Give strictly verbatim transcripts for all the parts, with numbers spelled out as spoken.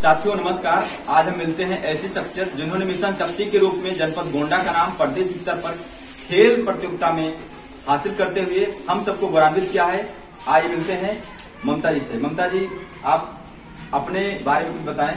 साथियों नमस्कार। आज हम मिलते हैं ऐसी शख्सियत जिन्होंने मिशन शक्ति के रूप में जनपद गोंडा का नाम प्रदेश स्तर पर खेल प्रतियोगिता में हासिल करते हुए हम सबको गौरवान्वित किया है। आइए मिलते हैं ममता जी से। ममता जी, आप अपने बारे में कुछ बताएं।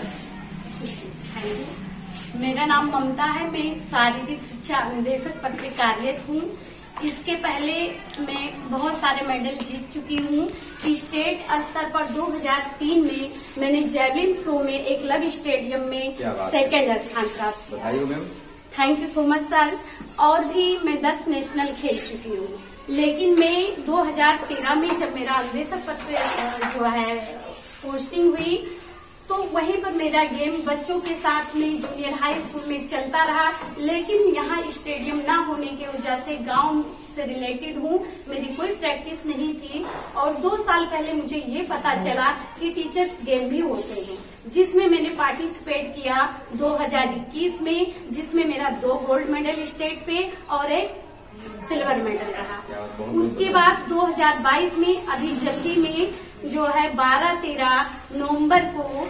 मेरा नाम ममता है। मैं शारीरिक शिक्षा निदेशक पद पे कार्यरत हूँ। इसके पहले मैं बहुत सारे मेडल जीत चुकी हूँ। स्टेट स्तर पर दो हज़ार तीन में मैंने जैवलिन थ्रो में एक लव स्टेडियम में सेकंड स्थान प्राप्त किया। बधाई हो ma'am. Thank you so much sir. और भी मैं दस नेशनल खेल चुकी हूँ, लेकिन मैं दो हज़ार तेरह में जब मेरा निदेशक पद पे जो है पोस्टिंग हुई तो वहीं पर मेरा गेम बच्चों के साथ में जूनियर हाई स्कूल में चलता रहा, लेकिन यहाँ स्टेडियम ना होने की वजह से गांव से रिलेटेड हूँ, मेरी कोई प्रैक्टिस नहीं थी। और दो साल पहले मुझे ये पता चला कि टीचर्स गेम भी होते हैं, जिसमें मैंने पार्टिसिपेट किया दो हज़ार इक्कीस में, जिसमें मेरा दो गोल्ड मेडल स्टेट पे और एक सिल्वर मेडल रहा। उसके बाद दो हज़ार बाईस में अभी जल्दी में जो है बारह तेरह नवंबर को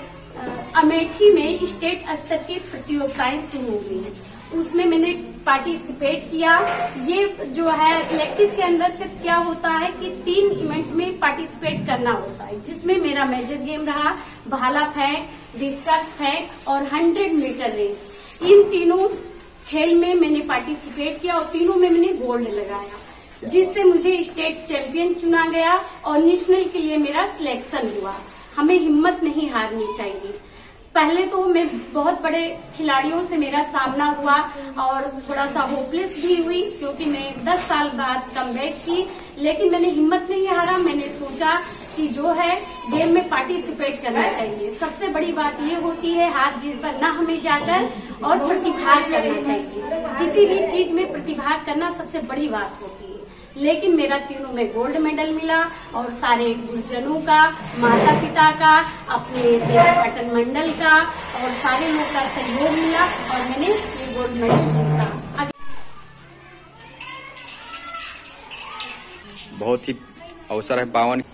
अमेठी में स्टेट स्तर की प्रतियोगिताएं शुरू हुई, उसमें मैंने पार्टिसिपेट किया। ये जो है प्रैक्टिस के अंदर क्या होता है कि तीन इवेंट में पार्टिसिपेट करना होता है, जिसमें मेरा मेजर गेम रहा भाला फेंक, डिस्कस फेंक और हंड्रेड मीटर रेस। इन तीनों खेल में मैंने पार्टिसिपेट किया और तीनों में मैंने गोल्ड लगाया, जिससे मुझे स्टेट चैंपियन चुना गया और नेशनल के लिए मेरा सिलेक्शन हुआ। हमें हिम्मत नहीं हारनी चाहिए। पहले तो मैं बहुत बड़े खिलाड़ियों से मेरा सामना हुआ और थोड़ा सा होपलेस भी हुई, क्योंकि मैं दस साल बाद कमबैक की, लेकिन मैंने हिम्मत नहीं हारा। मैंने सोचा कि जो है गेम में पार्टिसिपेट करना चाहिए। सबसे बड़ी बात ये होती है हार जीत पर ना हमें जाकर और प्रतिभाग करना चाहिए। किसी भी चीज में प्रतिभाग करना सबसे बड़ी बात होती है। लेकिन मेरा तीनों में गोल्ड मेडल मिला और सारे गुरुजनों का, माता पिता का, अपने देवपाटन मंडल का और सारे लोग का सहयोग मिला और मैंने ये गोल्ड मेडल जीता। बहुत ही अवसर है पावन।